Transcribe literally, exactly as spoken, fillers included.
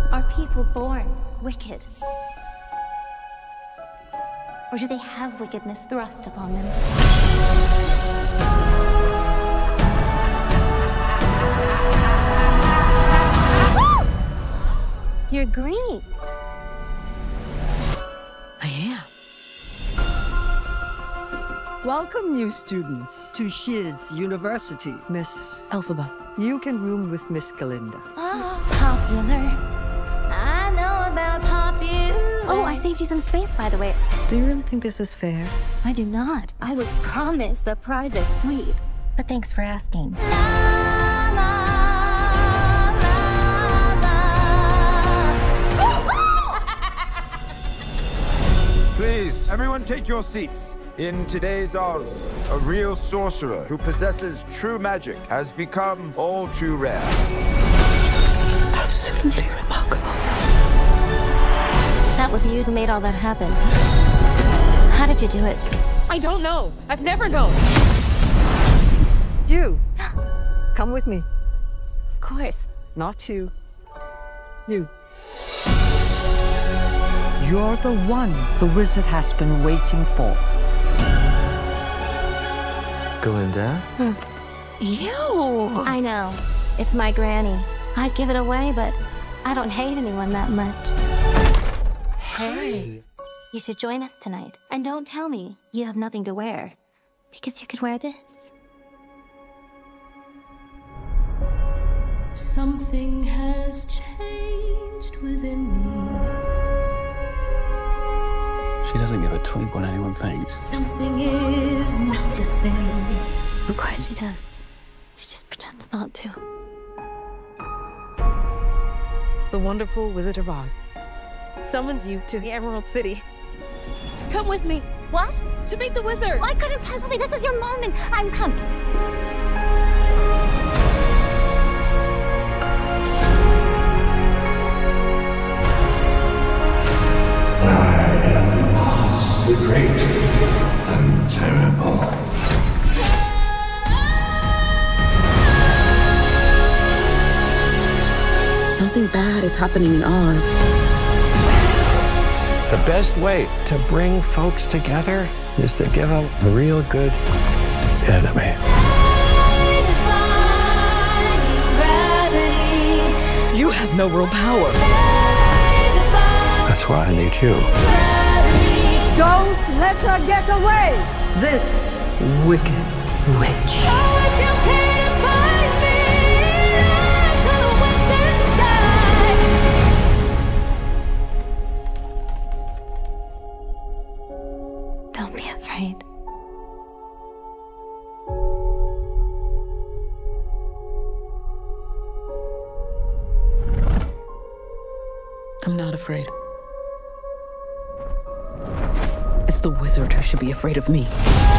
Are people born wicked? Or do they have wickedness thrust upon them? You're green. I am. Welcome, new students, to Shiz University. Miss Elphaba. You can room with Miss Galinda. Oh, popular. I know about popular. Oh, I saved you some space, by the way. Do you really think this is fair? I do not. I was promised a private suite. But thanks for asking. Please, everyone take your seats. In today's Oz, a real sorcerer who possesses true magic has become all too rare. Absolutely remarkable. That was you who made all that happen. How did you do it? I don't know. I've never known. You, come with me. Of course. Not you. You. You're the one the wizard has been waiting for. Galinda? Hmm. Ew. I know. It's my granny's. I'd give it away, but I don't hate anyone that much. Hey. You should join us tonight. And don't tell me you have nothing to wear. Because you could wear this. Something has changed within me. She doesn't give a twig what anyone thinks. Something is not the same. Of course she does. She just pretends not to. The wonderful Wizard of Oz summons you to the Emerald City. Come with me. What? To meet the wizard. I couldn't possibly. This is your moment. I'm coming. The great and terrible. Something bad is happening in Oz. The best way to bring folks together is to give them a real good enemy. You have no real power. That's why I need you. Don't let her get away! This wicked witch. Don't be afraid. I'm not afraid. It's the wizard who should be afraid of me.